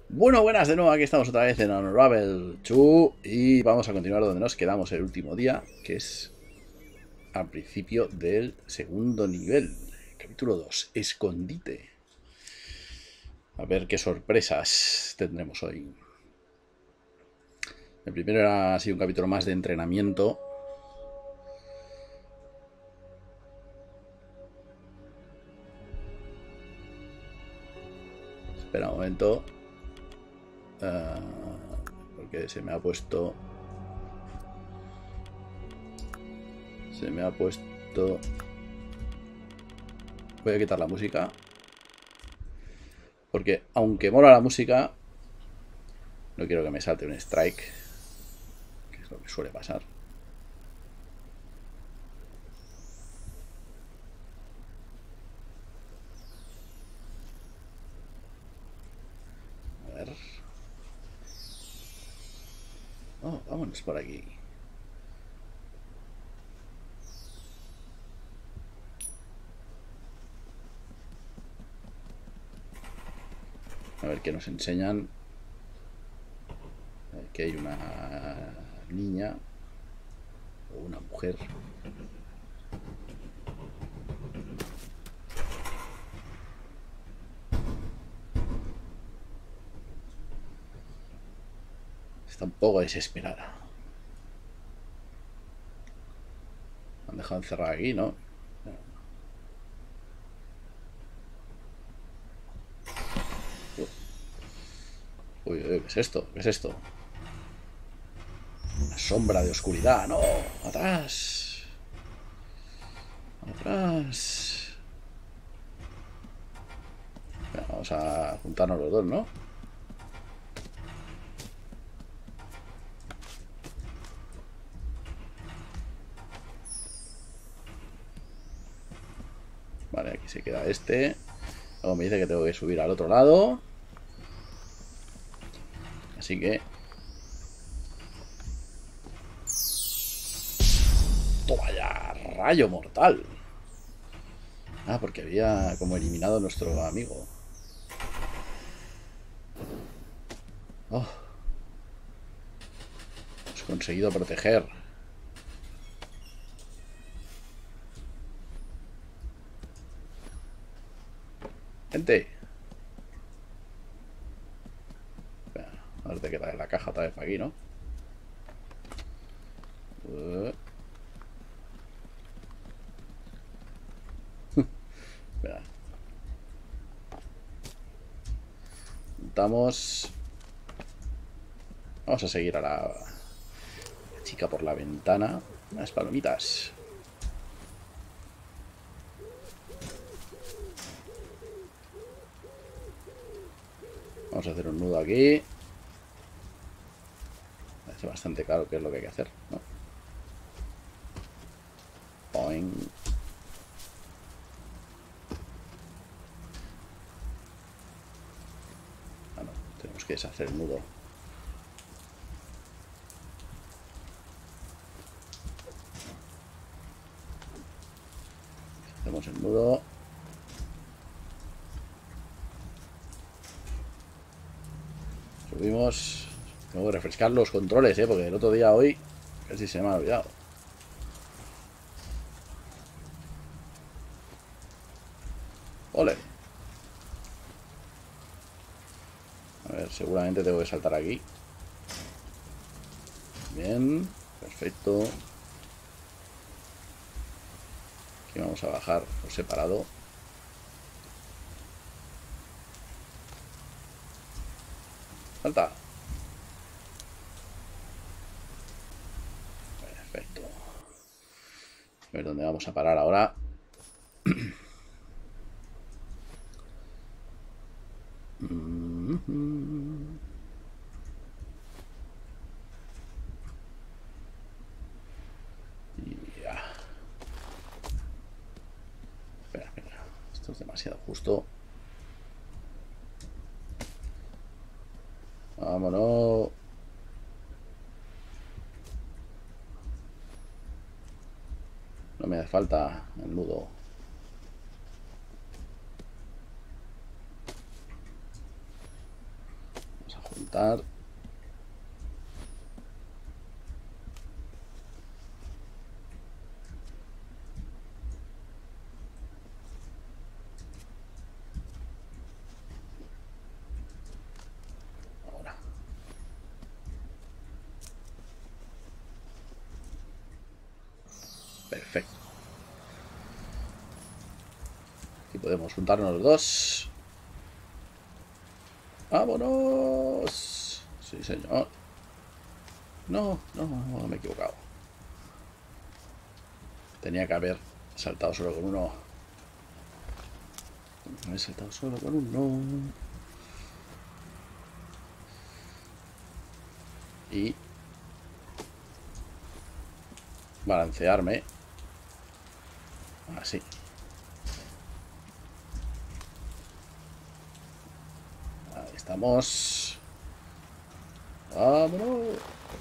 Bueno, buenas de nuevo, aquí estamos otra vez en Unravel 2 y vamos a continuar donde nos quedamos el último día, que es al principio del segundo nivel. Capítulo 2, Escondite. A ver qué sorpresas tendremos hoy. El primero era así un capítulo más de entrenamiento. Espera un momento. Porque se me ha puesto... Voy a quitar la música. Porque aunque mola la música, no quiero que me salte un strike, que es lo que suele pasar. A ver. Oh, vámonos por aquí. A ver qué nos enseñan. Aquí hay una niña o una mujer. Está un poco desesperada. Me han dejado encerrada aquí, ¿no? Uy, uy, ¿qué es esto? ¿Qué es esto? Una sombra de oscuridad. ¡No! ¡Atrás! ¡Atrás! Venga, vamos a juntarnos los dos, ¿no? Vale, aquí se queda este. Luego me dice que tengo que subir al otro lado. Así que... ¡Toma ya! ¡Rayo mortal! Ah, porque había como eliminado a nuestro amigo. Oh. Hemos conseguido proteger. Gente. Espera, a ver de qué trae la caja otra vez para aquí, ¿no? Espera. Juntamos. Vamos a seguir a la chica por la ventana. Unas palomitas. Vamos a hacer un nudo aquí. Parece bastante claro qué es lo que hay que hacer, ¿no? Boing. Ah, no. Tenemos que deshacer el nudo. Hacemos el nudo. Subimos. Tengo que refrescar los controles, porque el otro día hoy casi se me ha olvidado. ¡Ole! A ver, seguramente tengo que saltar aquí. Bien, perfecto. Aquí vamos a bajar por separado. Salta. Perfecto. A ver dónde vamos a parar ahora. Ya. Espera, espera. Esto es demasiado justo. Vámonos. No me hace falta el nudo. saltar. Ahora. Perfecto. Aquí podemos juntarnos los dos. ¡Vámonos! Sí, señor. No, me he equivocado. Tenía que haber saltado solo con uno. Me he saltado solo con uno. Y balancearme. Así. Ahí estamos. ¡Vámonos!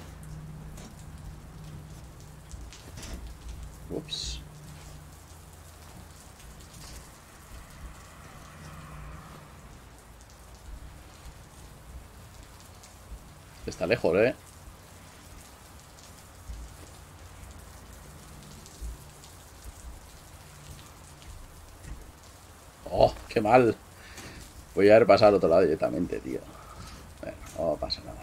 Ups. Está lejos, ¿eh? ¡Oh, qué mal! Voy a haber pasado al otro lado directamente, tío. Bueno, no pasa nada.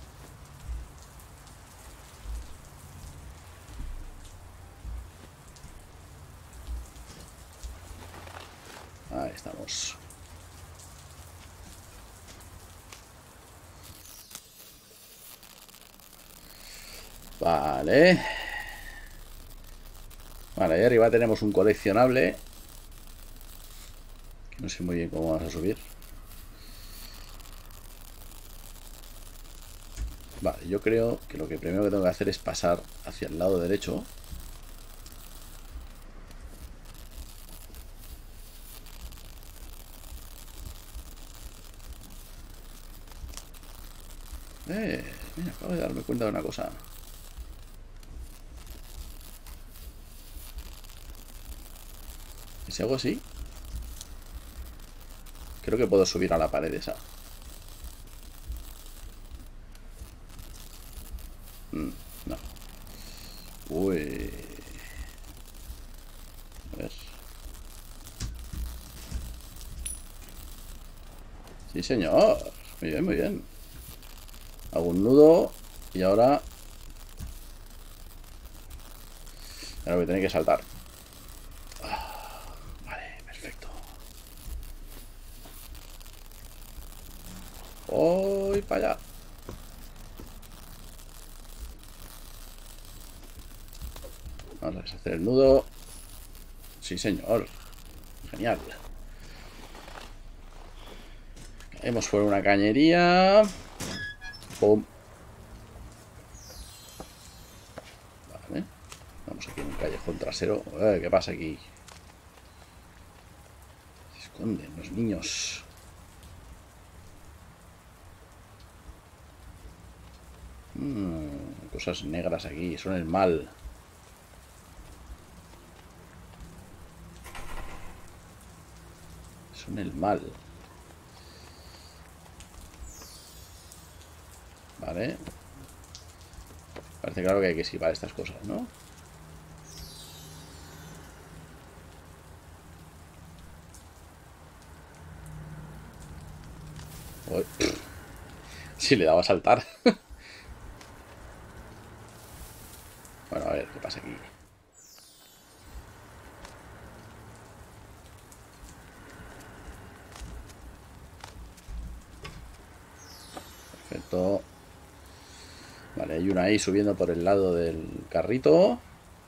Ahí estamos. Vale. Vale, ahí arriba tenemos un coleccionable. Que no sé muy bien cómo vamos a subir. Vale, yo creo que lo que primero que tengo que hacer es pasar hacia el lado derecho. Mira, acabo de darme cuenta de una cosa. Si hago así, creo que puedo subir a la pared esa. No. Uy. A ver. Sí, señor. Muy bien, muy bien. Hago un nudo y ahora... Ahora voy a tener que saltar. Vale, perfecto. Voy para allá. Vamos a deshacer el nudo. Sí, señor. Genial. Caemos por una cañería. Pum. Vale. Vamos aquí en un callejón trasero. ¿Qué pasa aquí? Se esconden los niños. Cosas negras aquí. Son el mal. Son el mal. Vale. Parece claro que hay que esquivar estas cosas, ¿no? Uy. Si le daba a saltar. Bueno, a ver, ¿qué pasa aquí? Perfecto. Vale, hay una ahí subiendo por el lado del carrito.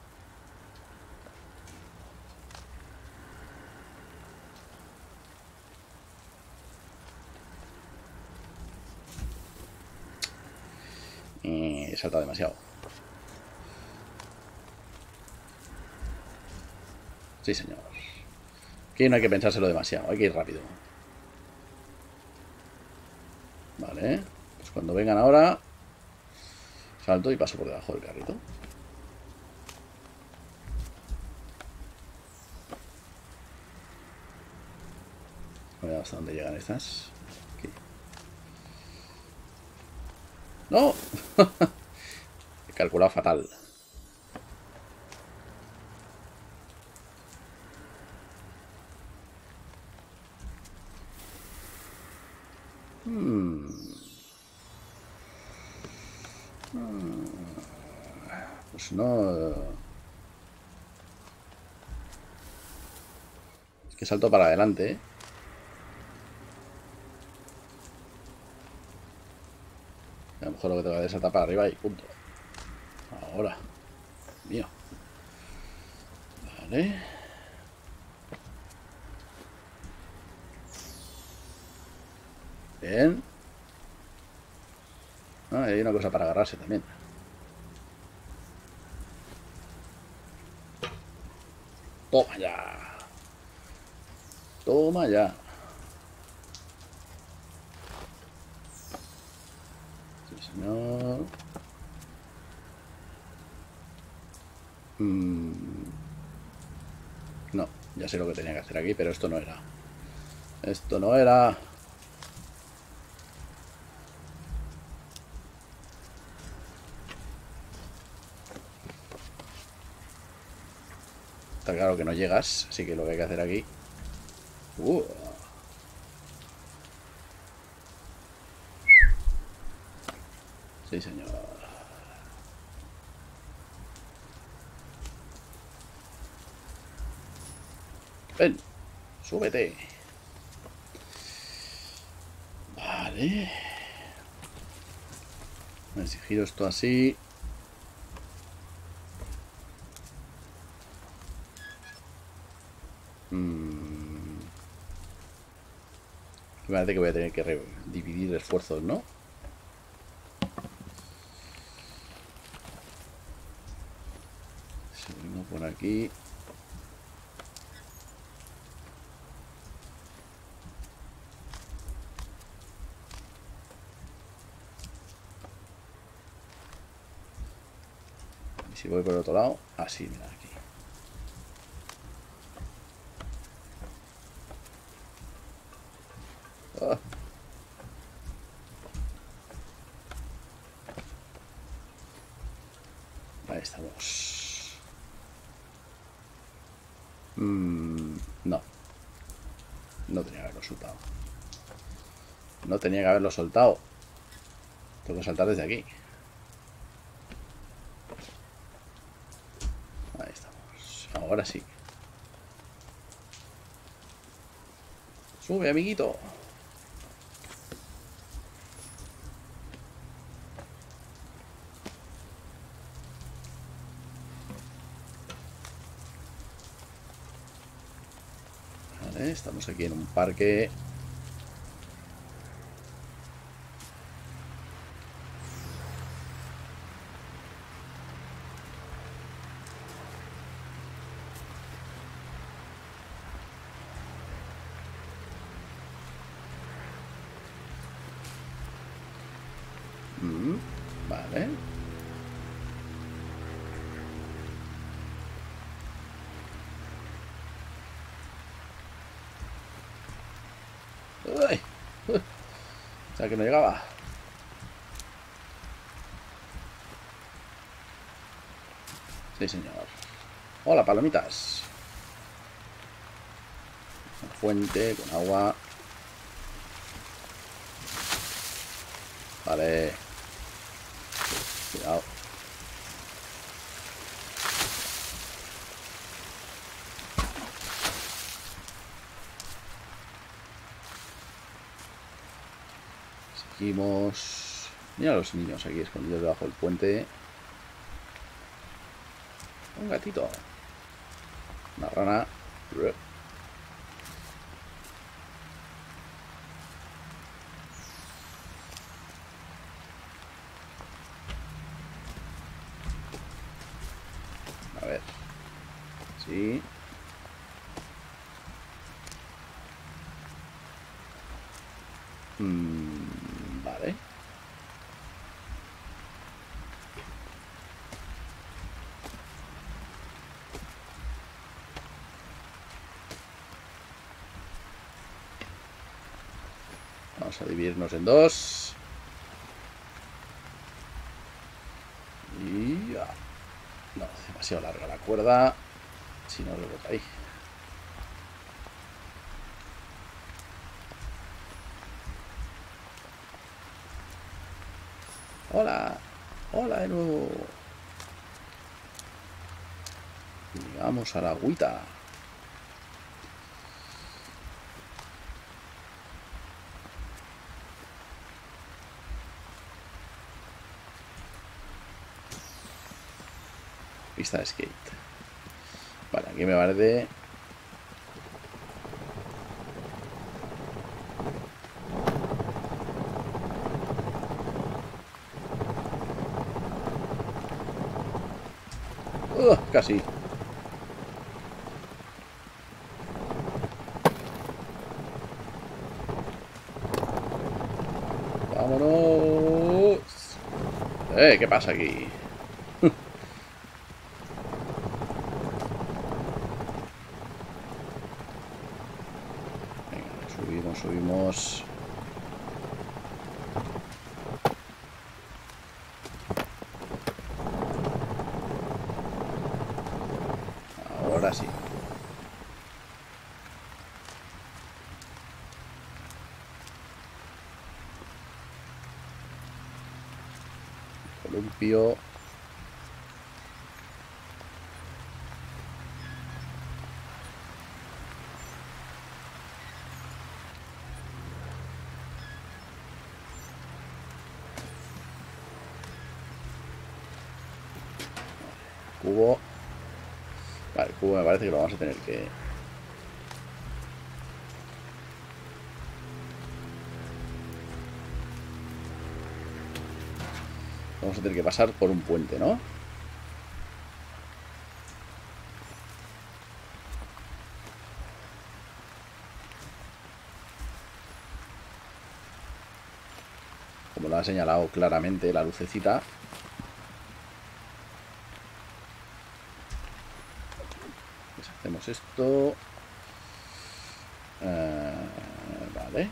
He saltado demasiado. Sí, señor. Aquí no hay que pensárselo demasiado, hay que ir rápido. Vale. Pues cuando vengan ahora, salto y paso por debajo del carrito. A ver hasta dónde llegan estas. Aquí. ¡No! He calculado fatal. Pues no... Es que salto para adelante, ¿eh? A lo mejor lo que tengo que hacer es saltar para arriba y punto. Ahora. Mío. Vale. Bien. Ah, hay una cosa para agarrarse también. Toma ya. Toma ya. Sí, señor. No, ya sé lo que tenía que hacer aquí, pero esto no era. Esto no era. Está claro que no llegas, así que lo que hay que hacer aquí... Sí, señor. Ven, súbete. Vale. A ver si giro esto así. Me parece que voy a tener que dividir esfuerzos, ¿no? Subimos por aquí. Y si voy por el otro lado, así, mira, aquí. Ah. Ahí estamos. No. No tenía que haberlo soltado. No tenía que haberlo soltado. Tengo que saltar desde aquí. Ahí estamos. Ahora sí. Sube, amiguito. Vale, estamos aquí en un parque. Vale. ¡Uy! O sea que no llegaba. Sí, señor. Hola, palomitas. Una fuente con agua. Vale. Cuidado. Seguimos. Mira a los niños aquí escondidos debajo del puente. Un gatito. Una rana. A ver. Sí. Vale. Vamos a dividirnos en dos. demasiado larga la cuerda. Si no, rebota ahí. Hola. Hola de nuevo. Llegamos a la agüita. Pista de skate. Vale, aquí me parece. Casi. ¡Vámonos! ¿Qué pasa aquí? Venga, subimos. Ahora sí. Columpio. Cubo. Vale, el cubo me parece que lo vamos a tener que... Vamos a tener que pasar por un puente, ¿no? Como lo ha señalado claramente la lucecita. Pues hacemos esto. Vale.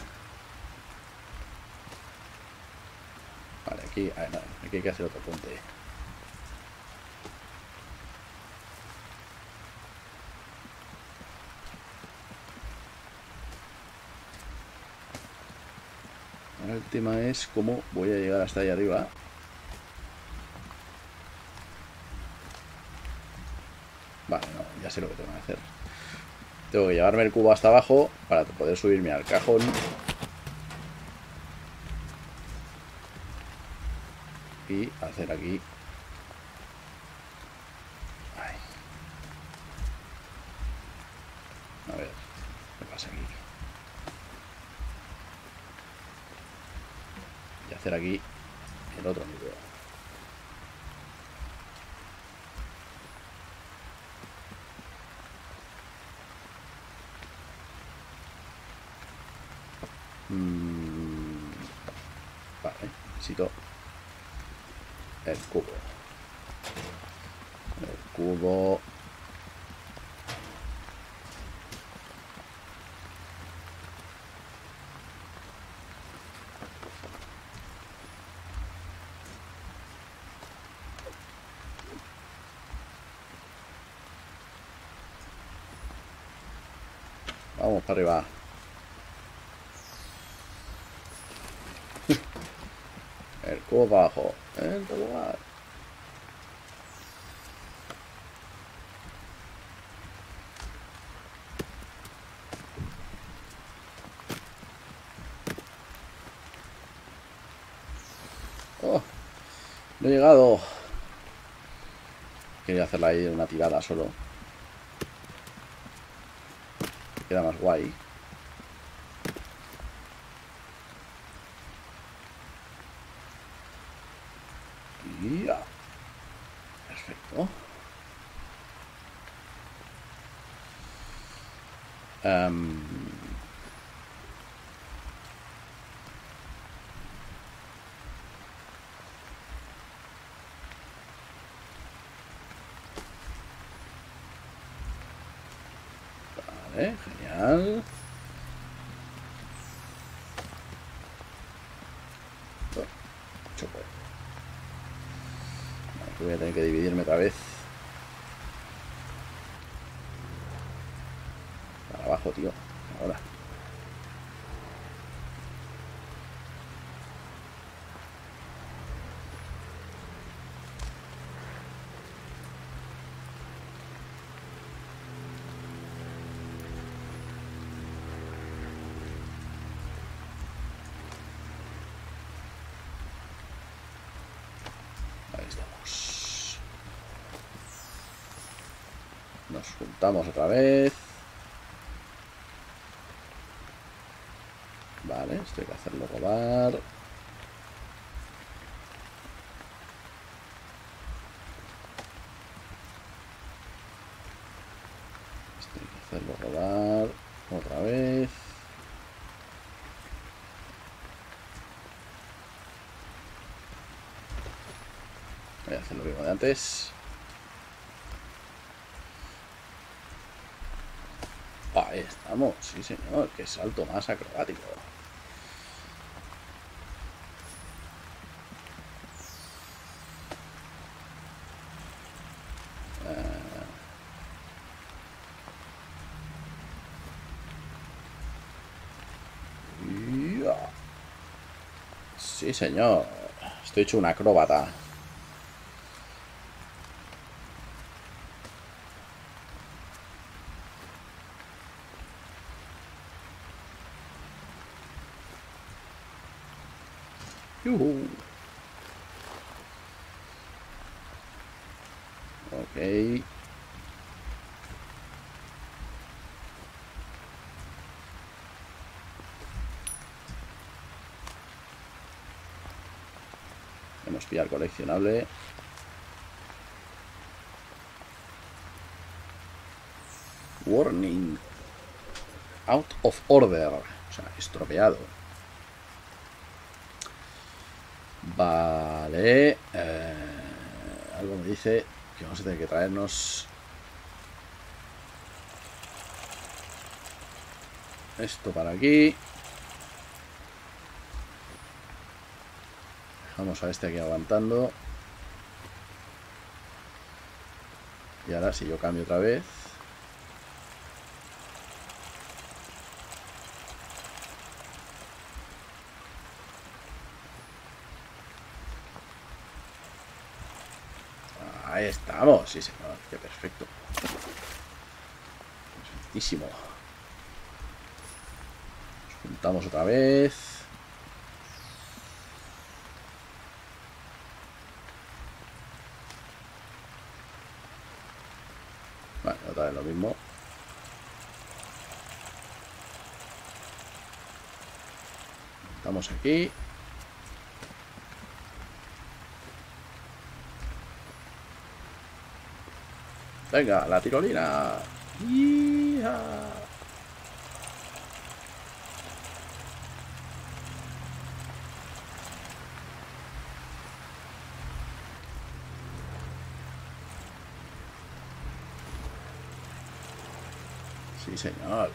Vale, aquí, no, aquí hay que hacer otro puente. Ahora el tema es cómo voy a llegar hasta ahí arriba. Vale, no, ya sé lo que tengo que hacer. Tengo que llevarme el cubo hasta abajo para poder subirme al cajón. Y hacer aquí. Ay. A ver, ¿qué pasa aquí? Y hacer aquí el otro nivel. Vale, necesito el cubo. El cubo. Vamos para arriba. El cubo para abajo. En tu lugar. Oh, no he llegado. Quería hacerla ahí en una tirada solo. Queda más guay. Y ya. Perfecto. Vale, genial. Oh, choco. Vale, voy a tener que dividirme otra vez. trabajo, tío. Ahora. Ahí estamos. Nos juntamos otra vez. Vale, esto hay que hacerlo rodar. Esto hay que hacerlo rodar otra vez. Voy a hacer lo mismo de antes. Ahí estamos, sí señor, qué salto más acrobático. Sí señor, estoy hecho un acróbata. ¡Yuhu! Ok. Hemos pillado el coleccionable. Warning. Out of order. O sea, estropeado. Vale. Algo me dice que vamos a tener que traernos esto para aquí. Dejamos a este aquí aguantando. Y ahora si yo cambio otra vez. Ahí estamos, sí señor, qué perfecto. Perfectísimo. Nos juntamos otra vez. Vale, otra vez lo mismo. Estamos aquí. Venga, la tirolina. ¡Hija! Sí, señor.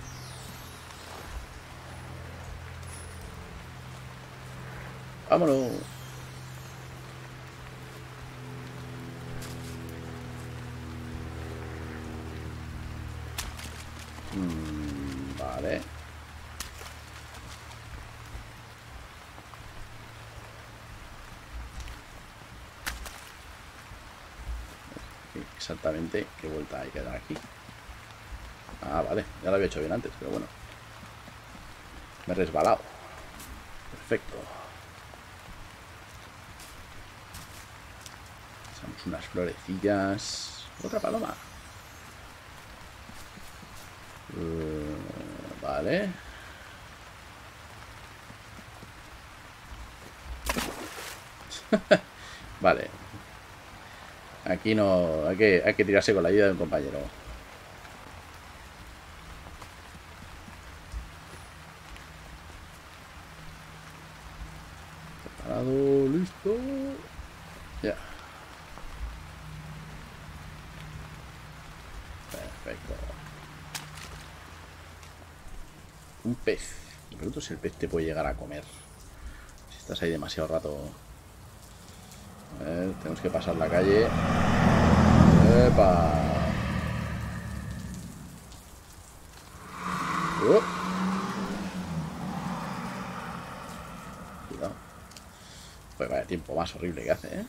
Vámonos. Vale. Exactamente qué vuelta hay que dar aquí. Ah, vale, ya lo había hecho bien antes, pero bueno. Me he resbalado. Perfecto. Echamos unas florecillas. Otra paloma. Vale. Vale. Aquí no... Hay que tirarse con la ayuda de un compañero. Preparado, listo. Ya. Perfecto. Un pez. Me pregunto si el pez te puede llegar a comer. Si estás ahí demasiado rato. A ver, tenemos que pasar la calle. ¡Epa! Cuidado. Pues vaya tiempo más horrible que hace, ¿eh?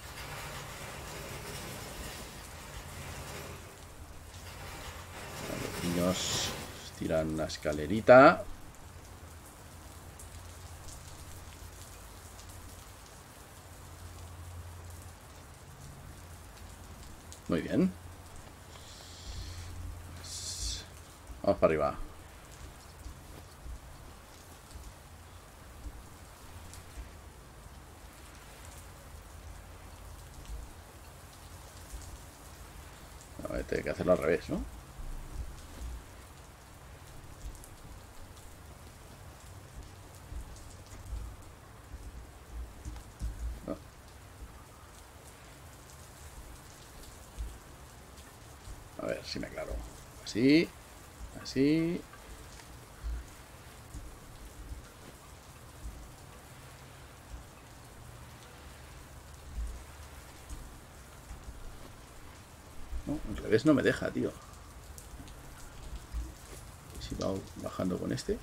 Los niños tiran la escalerita. Muy bien. Pues vamos para arriba. A ver, tengo que hacerlo al revés, ¿no? No. A ver si me aclaro. Así. Así. No, al revés no me deja, tío. Si va bajando con este.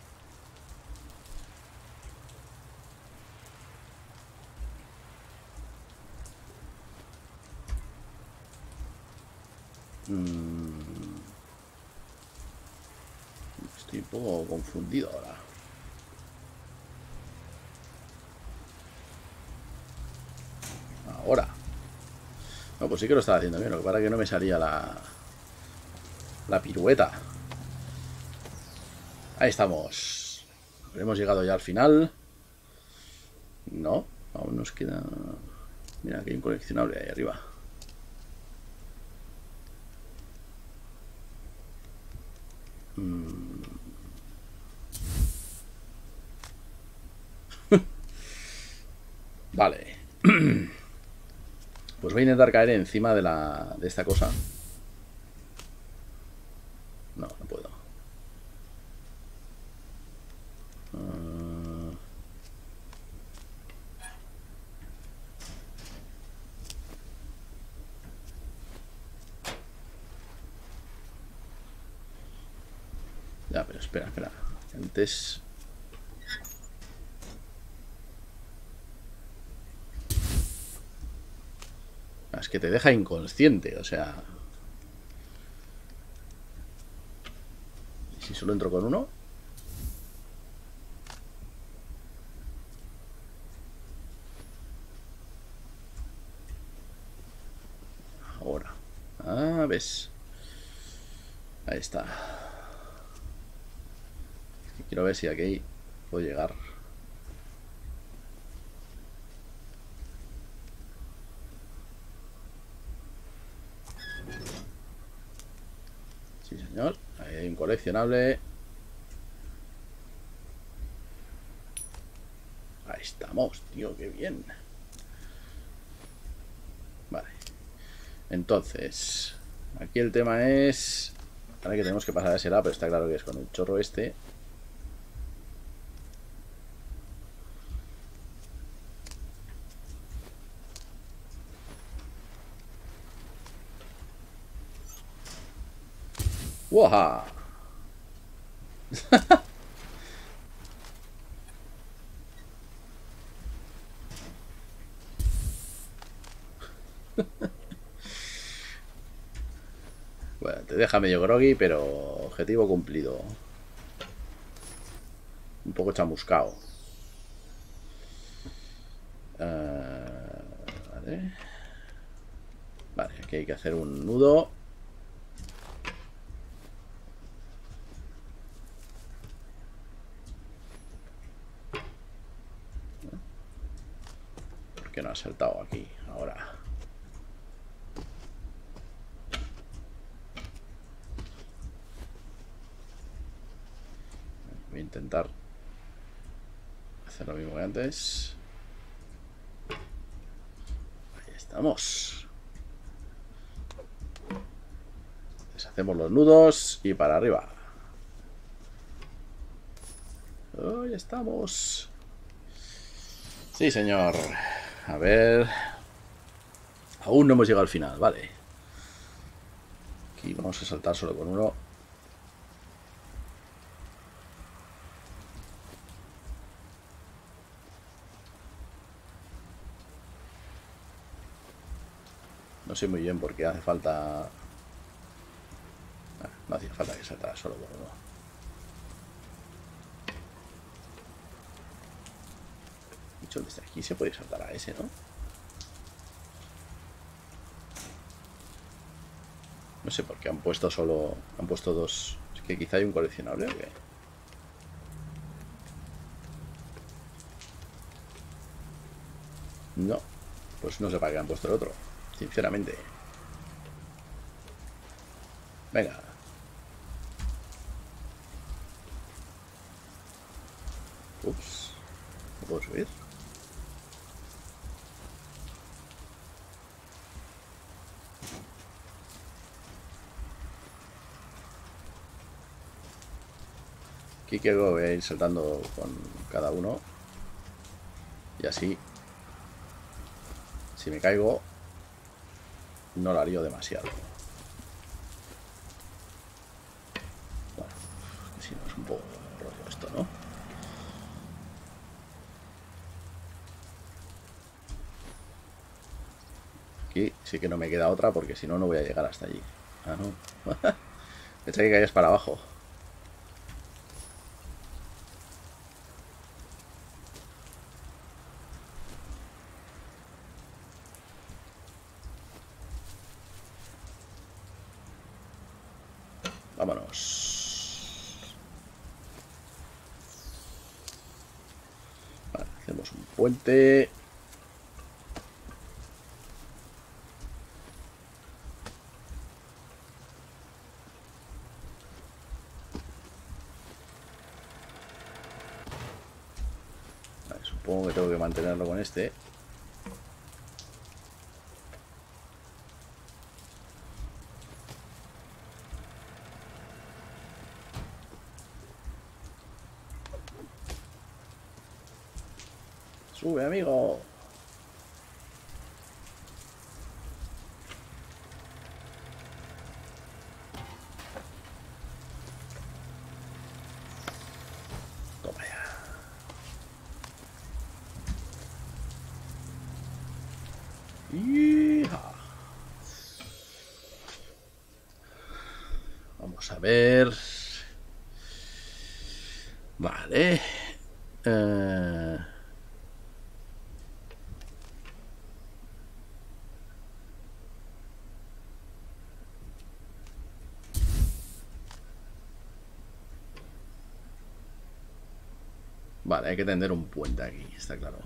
Estoy un poco confundido ahora. Ahora. No, pues sí que lo estaba haciendo bien. Lo que pasa es que no me salía la pirueta. Ahí estamos. Hemos llegado ya al final. No, aún nos queda... Mira, que hay un coleccionable ahí arriba. Vale. Pues voy a intentar caer encima de esta cosa. No, no puedo. Ya, pero espera, espera. Antes... Es que te deja inconsciente, o sea... ¿Y si solo entro con uno? Ahora. Ah, ves. Ahí está. Es que quiero ver si aquí puedo llegar. Sí, señor. Ahí hay un coleccionable. Ahí estamos, tío, qué bien. Vale. Entonces, aquí el tema es... Ahora que tenemos que pasar a ese lado, pero está claro que es con el chorro este. ¡Wow! Bueno, te deja medio groggy, pero objetivo cumplido. Un poco chamuscado. Vale. Vale, aquí hay que hacer un nudo. ¿Por qué no ha saltado aquí ahora? Voy a intentar hacer lo mismo que antes. Ahí estamos. Deshacemos los nudos y para arriba. Ahí estamos. Sí, señor. A ver. Aún no hemos llegado al final, vale. Aquí vamos a saltar solo con uno. No sé muy bien por qué hace falta... Ah, no hacía falta que saltara solo por uno. De hecho, desde aquí se puede saltar a ese, ¿no? No sé por qué han puesto solo... Han puesto dos... Es que quizá hay un coleccionable o qué. No. Pues no sé para qué han puesto el otro. Sinceramente. Venga. Ups. ¿No puedo subir? Aquí que voy a ir saltando con cada uno. Y así, si me caigo, no la lío demasiado. Bueno, si no es un poco rollo esto, ¿no? Aquí sí que no me queda otra porque si no, no voy a llegar hasta allí. Ah, no. Pensé que caías para abajo. Vámonos. Vale, hacemos un puente. Vale, supongo que tengo que mantenerlo con este. Sube, amigo. Toma ya. ¡Hija! Vamos a ver. Vale. Vale, hay que tender un puente aquí, está claro.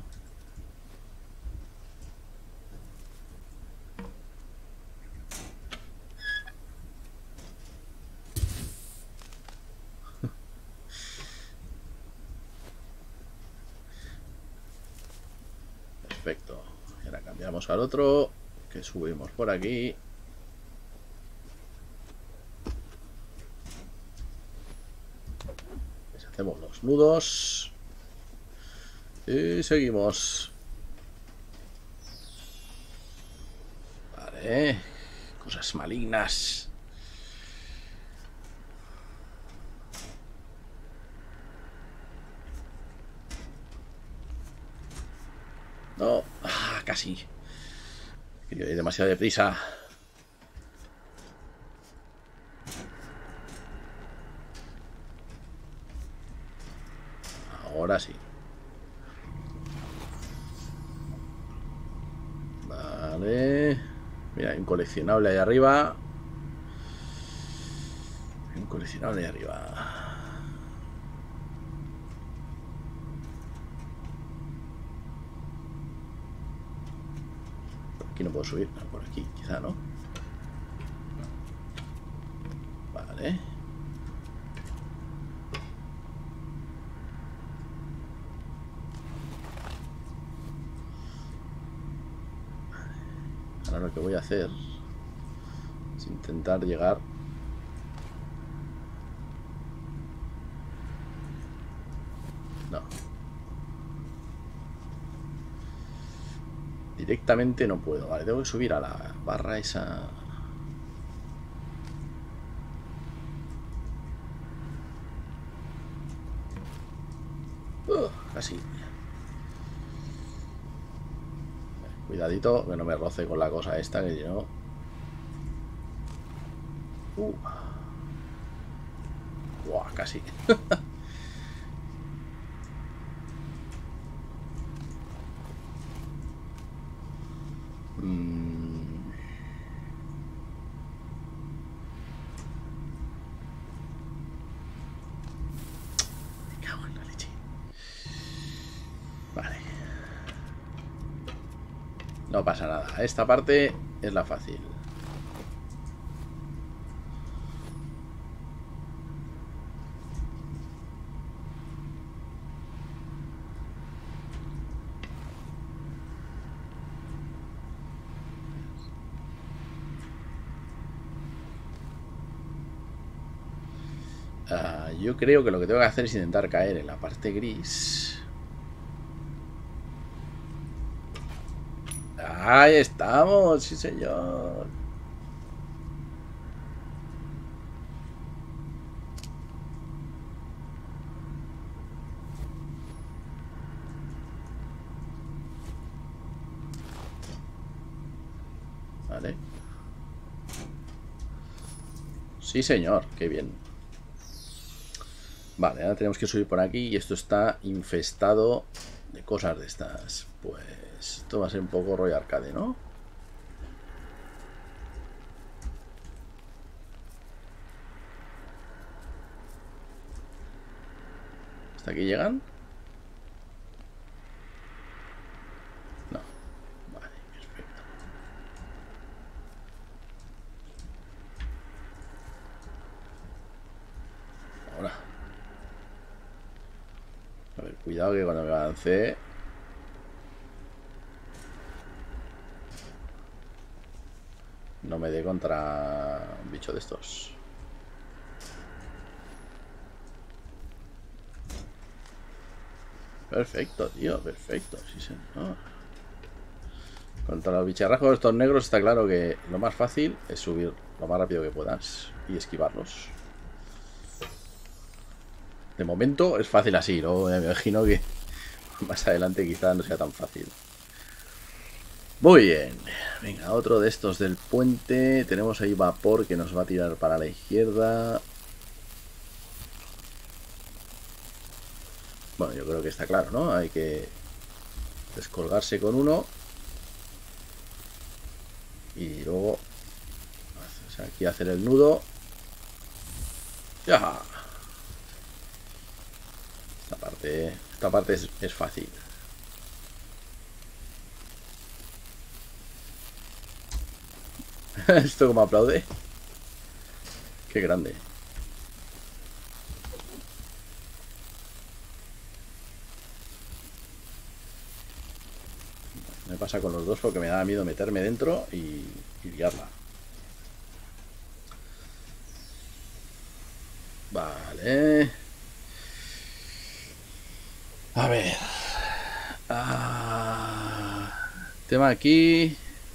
Perfecto. Y ahora cambiamos al otro, que subimos por aquí. Deshacemos los nudos. Y seguimos. Vale. Cosas malignas. No. Ah, casi. Hay demasiado deprisa. Ahora sí. Vale. Mira, hay un coleccionable ahí arriba. Hay un coleccionable ahí arriba. Por aquí no puedo subir. No, por aquí, quizá, ¿no? Vale. Ahora lo que voy a hacer es intentar llegar. No. Directamente no puedo. Vale, tengo que subir a la barra esa. Casi. Cuidadito, que no me roce con la cosa esta que yo... Buah, casi. Me cago en la leche. Vale. No pasa nada. Esta parte es la fácil. Yo creo que lo que tengo que hacer es intentar caer en la parte gris. ¡Ahí estamos! ¡Sí, señor! Vale. Sí, señor. ¡Qué bien! Vale, ahora tenemos que subir por aquí y esto está infestado de cosas de estas. Pues esto va a ser un poco rollo arcade, ¿no? ¿Hasta aquí llegan? No. Vale, perfecto. Ahora. A ver, cuidado que cuando me avance... no me dé contra un bicho de estos. Perfecto, tío, perfecto. Sí, señor. Contra los bicharrajos estos negros está claro que lo más fácil es subir lo más rápido que puedas y esquivarlos. De momento es fácil así, luego me imagino que más adelante quizás no sea tan fácil. Muy bien. Venga, otro de estos del puente. Tenemos ahí vapor que nos va a tirar para la izquierda. Bueno, yo creo que está claro, ¿no? Hay que descolgarse con uno. Y luego... o sea, aquí hacer el nudo. ¡Ya! Esta parte es fácil. Esto como aplaude. Qué grande. Me pasa con los dos porque me da miedo meterme dentro y liarla. Vale. A ver. Tema aquí.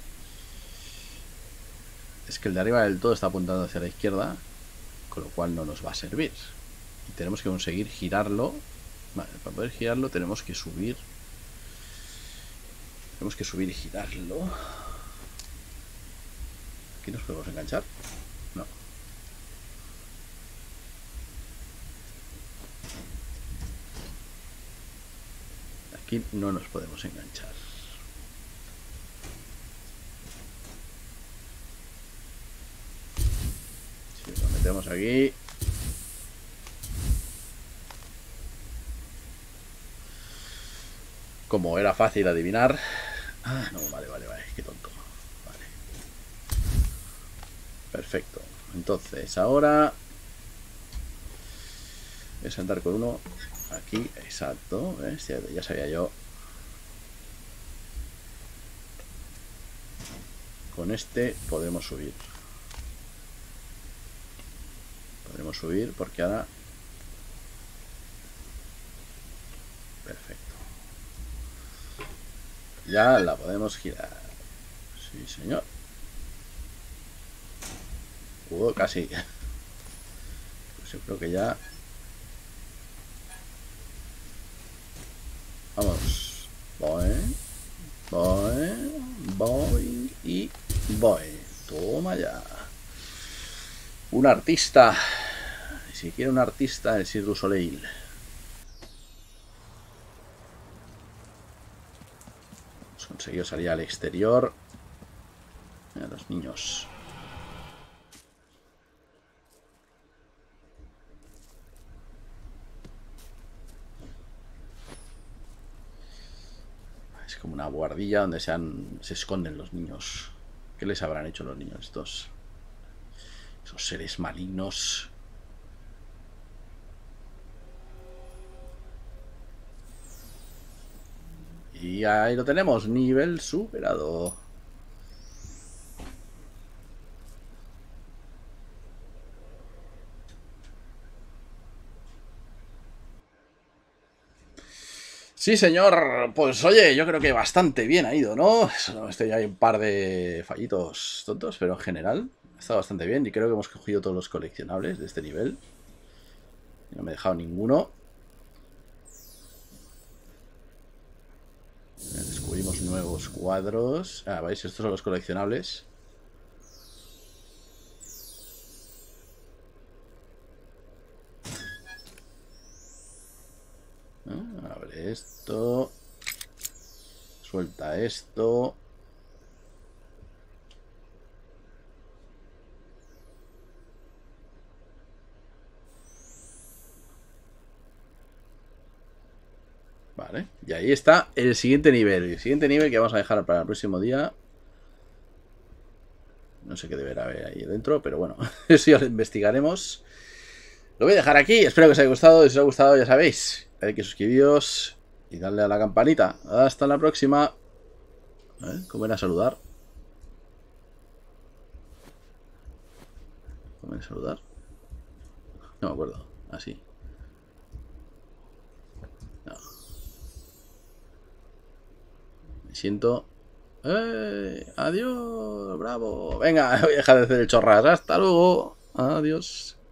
Es que el de arriba del todo está apuntando hacia la izquierda, con lo cual no nos va a servir. Y tenemos que conseguir girarlo. Vale, para poder girarlo tenemos que subir. Tenemos que subir y girarlo. ¿Aquí nos podemos enganchar? No. Aquí no nos podemos enganchar. Si lo metemos aquí. Como era fácil adivinar. Ah, no, vale, qué tonto. Vale. Perfecto. Entonces, ahora voy a saltar con uno aquí, exacto. ¿Ves? Ya sabía yo. Con este podemos subir. Podremos subir porque ahora... perfecto. Ya la podemos girar. Sí, señor. Casi. Pues yo creo que ya... vamos. Voy. Voy y voy. Toma ya. Un artista. Si quiere un artista, el Cirque du Soleil. Hemos conseguido salir al exterior. Mira, los niños. Es como una guardilla donde se esconden los niños. ¿Qué les habrán hecho los niños estos? Esos seres malignos. Y ahí lo tenemos, nivel superado. Sí, señor. Pues oye, yo creo que bastante bien ha ido, ¿no? Hay un par de fallitos tontos, pero en general ha estado bastante bien. Y creo que hemos cogido todos los coleccionables de este nivel. No me he dejado ninguno. Descubrimos nuevos cuadros. Ah, ¿veis? Estos son los coleccionables. Abre esto. Suelta esto. Vale, y ahí está el siguiente nivel. El siguiente nivel que vamos a dejar para el próximo día. No sé qué deberá haber ahí dentro, pero bueno, eso ya lo investigaremos. Lo voy a dejar aquí. Espero que os haya gustado. Si os ha gustado, ya sabéis, hay que suscribiros y darle a la campanita. Hasta la próxima. ¿Cómo era saludar? ¿Cómo era saludar? No me acuerdo. Así. No. Me siento... Adiós, bravo. Venga, voy a dejar de hacer el chorras. Hasta luego. Adiós.